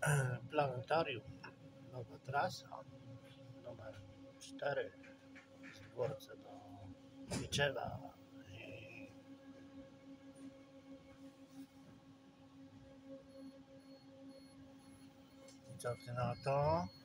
planetarium, nowa trasa numer 4 z dworca do Miczewa i co ty na to?